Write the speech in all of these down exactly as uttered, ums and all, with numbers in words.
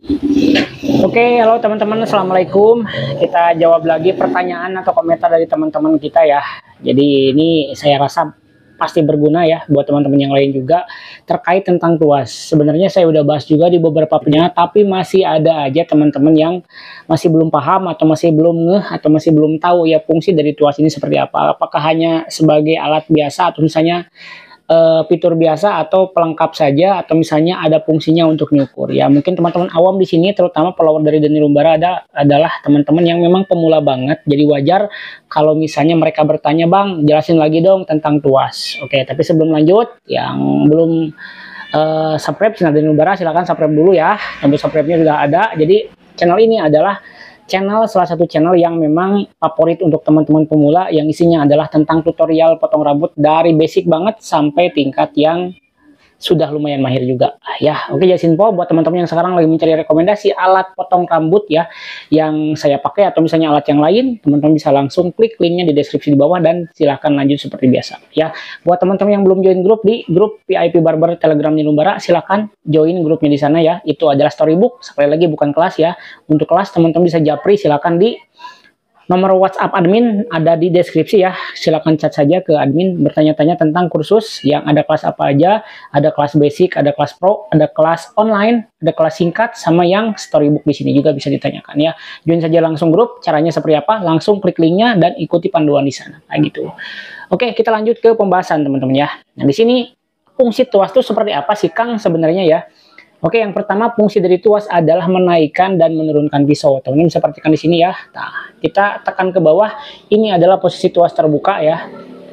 Oke, halo teman-teman, assalamualaikum. Kita jawab lagi pertanyaan atau komentar dari teman-teman kita ya. Jadi ini saya rasa pasti berguna ya buat teman-teman yang lain juga terkait tentang tuas. Sebenarnya saya udah bahas juga di beberapa penyanyi, tapi masih ada aja teman-teman yang masih belum paham atau masih belum ngeh atau masih belum tahu ya fungsi dari tuas ini seperti apa. Apakah hanya sebagai alat biasa atau misalnya uh, fitur biasa atau pelengkap saja atau misalnya ada fungsinya untuk nyukur ya. Mungkin teman-teman awam di sini terutama follower dari Denny Lumbara ada adalah teman-teman yang memang pemula banget, jadi wajar kalau misalnya mereka bertanya, Bang jelasin lagi dong tentang tuas. Oke, tapi sebelum lanjut, yang belum uh, subscribe channel Denny Lumbara silahkan subscribe dulu ya. Tombol subscribe-nya sudah ada. Jadi channel ini adalah channel salah satu channel yang memang favorit untuk teman-teman pemula, yang isinya adalah tentang tutorial potong rambut dari basic banget sampai tingkat yang sudah lumayan mahir juga ya. Oke, jadi info buat teman-teman yang sekarang lagi mencari rekomendasi alat potong rambut ya yang saya pakai atau misalnya alat yang lain, teman-teman bisa langsung klik linknya di deskripsi di bawah dan silahkan lanjut seperti biasa ya. Buat teman-teman yang belum join grup di grup V I P Barber Telegram Denny Lumbara, silahkan join grupnya di sana ya. Itu adalah storybook, sekali lagi bukan kelas ya. Untuk kelas teman-teman bisa japri, silahkan di nomor WhatsApp admin ada di deskripsi ya. Silakan chat saja ke admin bertanya-tanya tentang kursus yang ada kelas apa aja. Ada kelas basic, ada kelas pro, ada kelas online, ada kelas singkat, sama yang storybook di sini juga bisa ditanyakan ya. Join saja langsung grup. Caranya seperti apa? Langsung klik linknya dan ikuti panduan di sana. Kayak gitu. Oke, kita lanjut ke pembahasan teman-teman ya. Nah, di sini fungsi tuas itu seperti apa sih Kang sebenarnya ya? Oke, yang pertama fungsi dari tuas adalah menaikkan dan menurunkan pisau. Teman-teman bisa perhatikan di sini ya. Nah, kita tekan ke bawah. Ini adalah posisi tuas terbuka ya.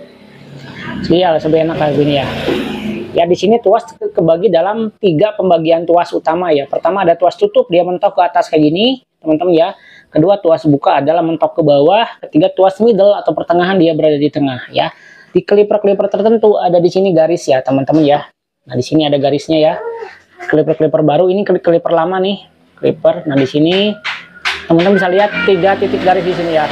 Iya, lebih enak kayak gini ya. Ya, di sini tuas kebagi dalam tiga pembagian tuas utama ya. Pertama ada tuas tutup, dia mentok ke atas kayak gini, teman-teman ya. Kedua, tuas buka adalah mentok ke bawah. Ketiga, tuas middle atau pertengahan, dia berada di tengah ya. Di clipper-clipper tertentu ada di sini garis ya, teman-teman ya. Nah, di sini ada garisnya ya. Clipper-clipper baru, ini clipper lama nih, clipper. Nah, di sini teman-teman bisa lihat tiga titik garis di sini ya,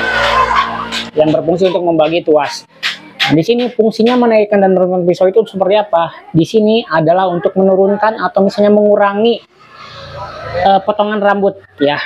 yang berfungsi untuk membagi tuas. Nah, di sini fungsinya menaikkan dan menurunkan pisau itu seperti apa? Di sini adalah untuk menurunkan atau misalnya mengurangi uh, potongan rambut ya.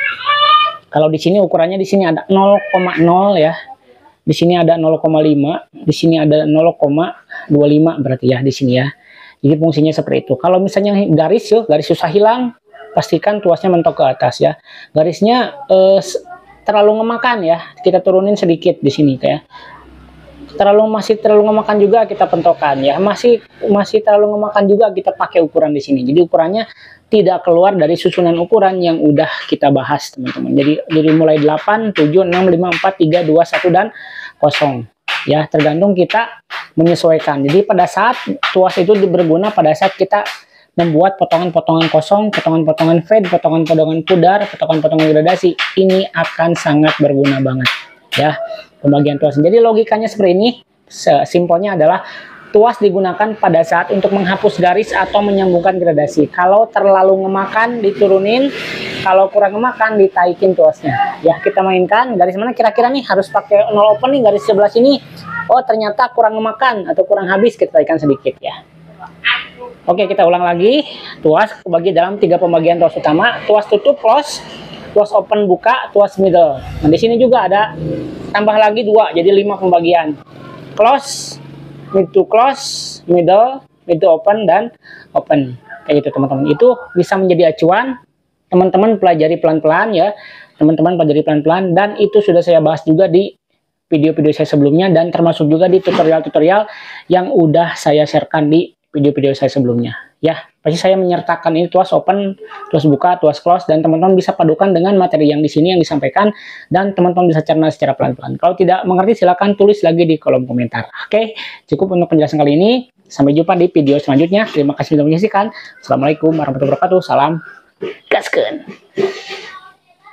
Kalau di sini ukurannya di sini ada nol koma nol ya. Di sini ada nol koma lima, di sini ada nol koma dua lima berarti ya di sini ya. Jadi fungsinya seperti itu. Kalau misalnya garis yuk, garis susah hilang, pastikan tuasnya mentok ke atas ya. Garisnya eh, terlalu ngemakan ya, kita turunin sedikit di sini kayak. Terlalu masih terlalu ngemakan juga kita pentokan ya. Masih masih terlalu ngemakan juga kita pakai ukuran di sini. Jadi ukurannya tidak keluar dari susunan ukuran yang udah kita bahas teman-teman. Jadi jadi mulai delapan, tujuh, enam, lima, empat, tiga, dua, satu dan kosong. Ya, tergantung kita menyesuaikan. Jadi pada saat tuas itu berguna pada saat kita membuat potongan-potongan kosong, potongan-potongan fade, potongan-potongan pudar, potongan-potongan gradasi, ini akan sangat berguna banget ya pembagian tuas. Jadi logikanya seperti ini, simpelnya adalah tuas digunakan pada saat untuk menghapus garis atau menyambungkan gradasi. Kalau terlalu ngemakan diturunin, kalau kurang ngemakan ditaikin tuasnya. Ya, kita mainkan garis mana kira-kira nih harus pakai nol open nih, garis sebelah sini. Oh, ternyata kurang ngemakan atau kurang habis, kita taikan sedikit ya. Oke, kita ulang lagi. Tuas bagi dalam tiga pembagian tuas utama: tuas tutup close, tuas open buka, tuas middle. Nah, di sini juga ada tambah lagi dua, jadi lima pembagian. Close, mid to close, middle, mid to open, dan open. Kayak gitu teman-teman. Itu bisa menjadi acuan. Teman-teman pelajari pelan-pelan ya. Teman-teman pelajari pelan-pelan. Dan itu sudah saya bahas juga di video-video saya sebelumnya. Dan termasuk juga di tutorial-tutorial yang udah saya sharekan di video-video saya sebelumnya. Ya, pasti saya menyertakan ini tuas open, tuas buka, tuas close. Dan teman-teman bisa padukan dengan materi yang di sini yang disampaikan. Dan teman-teman bisa cerna secara pelan-pelan. Kalau tidak mengerti silahkan tulis lagi di kolom komentar. Oke, cukup untuk penjelasan kali ini. Sampai jumpa di video selanjutnya. Terima kasih sudah menyaksikan. Assalamualaikum warahmatullahi wabarakatuh. Salam gaskeun.